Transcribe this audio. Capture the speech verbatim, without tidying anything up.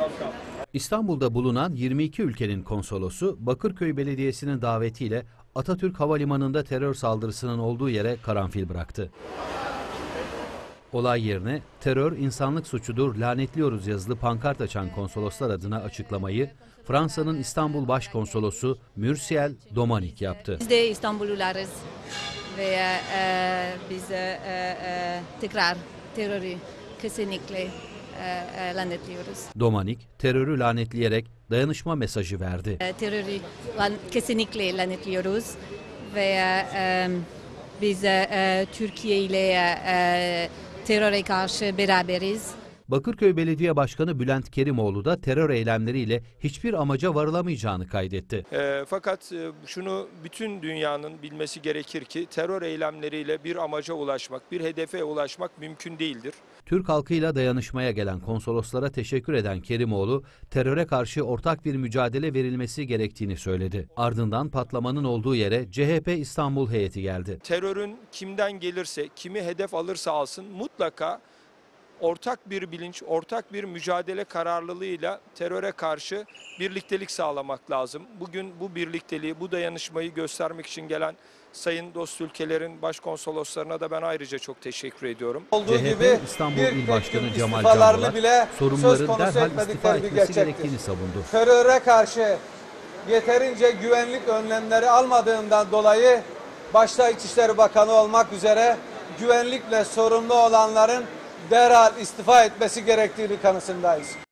İstanbul'da bulunan yirmi iki ülkenin konsolosu Bakırköy Belediyesi'nin davetiyle Atatürk Havalimanı'nda terör saldırısının olduğu yere karanfil bıraktı. Olay yerine terör insanlık suçudur, lanetliyoruz yazılı pankart açan konsoloslar adına açıklamayı Fransa'nın İstanbul Başkonsolosu Mürsiel Domanik yaptı. Biz de İstanbullularız ve e, biz e, e, tekrar terörü kesinlikle e, lanetliyoruz. Domanik terörü lanetleyerek dayanışma mesajı verdi. E, terörü lan, kesinlikle lanetliyoruz ve e, biz e, Türkiye ile e, teröre karşı beraberiz. Bakırköy Belediye Başkanı Bülent Kerimoğlu da terör eylemleriyle hiçbir amaca varılamayacağını kaydetti. E, fakat e, şunu bütün dünyanın bilmesi gerekir ki terör eylemleriyle bir amaca ulaşmak, bir hedefe ulaşmak mümkün değildir. Türk halkıyla dayanışmaya gelen konsoloslara teşekkür eden Kerimoğlu, teröre karşı ortak bir mücadele verilmesi gerektiğini söyledi. Ardından patlamanın olduğu yere C H P İstanbul heyeti geldi. Terörün kimden gelirse, kimi hedef alırsa alsın mutlaka ortak bir bilinç, ortak bir mücadele kararlılığıyla teröre karşı birliktelik sağlamak lazım. Bugün bu birlikteliği, bu dayanışmayı göstermek için gelen sayın dost ülkelerin başkonsoloslarına da ben ayrıca çok teşekkür ediyorum. C H P İstanbul İl Başkanı Cemal Candolat, sorunların derhal istifa etmesi gerektiğini savundu. Teröre karşı yeterince güvenlik önlemleri almadığından dolayı başta İçişleri Bakanı olmak üzere güvenlikle sorumlu olanların derhal istifa etmesi gerektiğini kanısındayız.